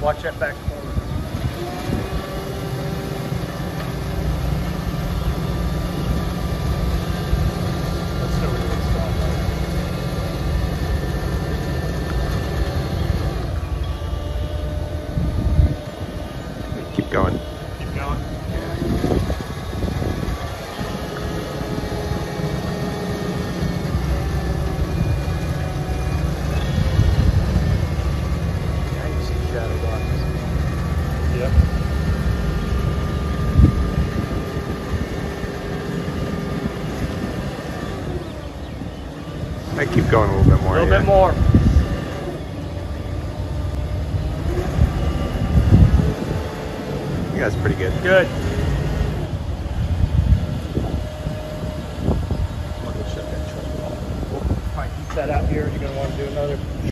Watch that back corner. Let's see where this stop. Keep going. Keep going? Yep. I keep going a little bit more. A little bit more. You guys are pretty good. Good. Shut that truck off. We'll probably keep that out here. You're going to want to do another.